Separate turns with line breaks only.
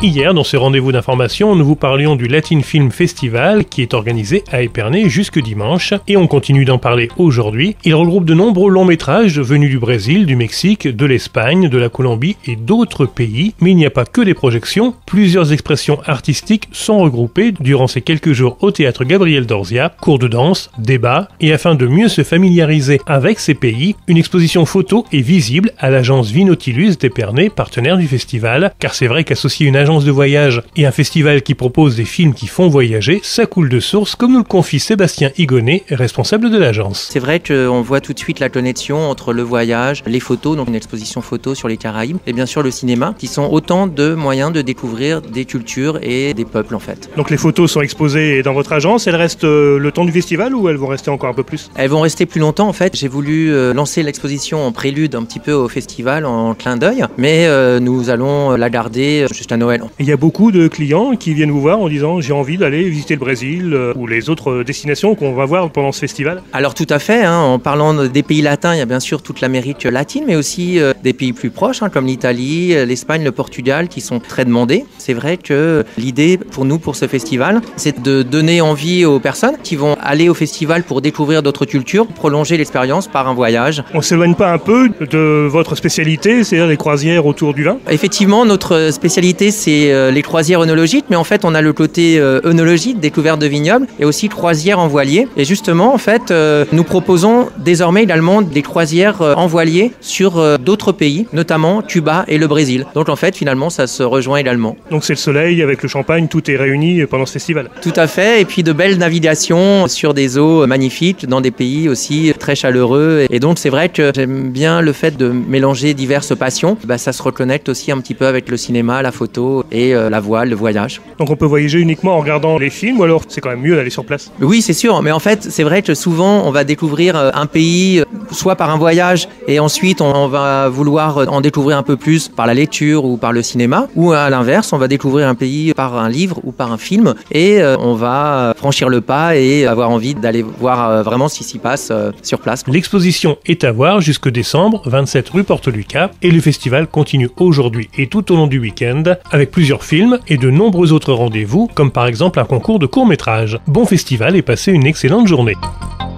Hier, dans ce rendez-vous d'information, nous vous parlions du Latin Film Festival qui est organisé à Épernay jusque dimanche et on continue d'en parler aujourd'hui. Il regroupe de nombreux longs métrages venus du Brésil, du Mexique, de l'Espagne, de la Colombie et d'autres pays. Mais il n'y a pas que des projections, plusieurs expressions artistiques sont regroupées durant ces quelques jours au théâtre Gabriel Dorzia, cours de danse, débats et afin de mieux se familiariser avec ces pays, une exposition photo est visible à l'agence Vinotilus d'Épernay, partenaire du festival, car c'est vrai qu'associer une agence de voyage et un festival qui propose des films qui font voyager, ça coule de source, comme nous le confie Sébastien Higonnet, responsable de l'agence.
C'est vrai qu'on voit tout de suite la connexion entre le voyage, les photos, donc une exposition photo sur les Caraïbes, et bien sûr le cinéma, qui sont autant de moyens de découvrir des cultures et des peuples en fait.
Donc les photos sont exposées dans votre agence, elles restent le temps du festival ou elles vont rester encore un peu plus ?
Elles vont rester plus longtemps en fait. J'ai voulu lancer l'exposition en prélude un petit peu au festival en clin d'œil, mais nous allons la garder jusqu'à Noël.
Il y a beaucoup de clients qui viennent vous voir en disant j'ai envie d'aller visiter le Brésil ou les autres destinations qu'on va voir pendant ce festival.
Alors tout à fait, en parlant des pays latins, il y a bien sûr toute l'Amérique latine, mais aussi des pays plus proches comme l'Italie, l'Espagne, le Portugal qui sont très demandés. C'est vrai que l'idée pour nous, pour ce festival, c'est de donner envie aux personnes qui vont aller au festival pour découvrir d'autres cultures, prolonger l'expérience par un voyage.
On ne s'éloigne pas un peu de votre spécialité, c'est-à-dire les croisières autour du vin ?
Effectivement, notre spécialité c'est les croisières œnologiques, mais en fait on a le côté œnologie, découverte de vignobles, et aussi croisières en voilier. Et justement, en fait, nous proposons désormais également des croisières en voilier sur d'autres pays, notamment Cuba et le Brésil. Donc en fait, finalement, ça se rejoint également.
Donc c'est le soleil avec le champagne, tout est réuni pendant ce festival.
Tout à fait, et puis de belles navigations sur des eaux magnifiques, dans des pays aussi très chaleureux. Et donc c'est vrai que j'aime bien le fait de mélanger diverses passions. Ça se reconnecte aussi un petit peu avec le cinéma, la photo et la voile, le voyage.
Donc on peut voyager uniquement en regardant les films ou alors c'est quand même mieux d'aller sur place ?
Oui, c'est sûr, mais en fait c'est vrai que souvent on va découvrir un pays soit par un voyage et ensuite on va vouloir en découvrir un peu plus par la lecture ou par le cinéma, ou à l'inverse on va découvrir un pays par un livre ou par un film et on va franchir le pas et avoir envie d'aller voir vraiment ce qui s'y passe sur place.
L'exposition est à voir jusque décembre, 27 rue Porte-Lucas, et le festival continue aujourd'hui et tout au long du week-end avec plusieurs films et de nombreux autres rendez-vous, comme par exemple un concours de court-métrage. Bon festival et passez une excellente journée.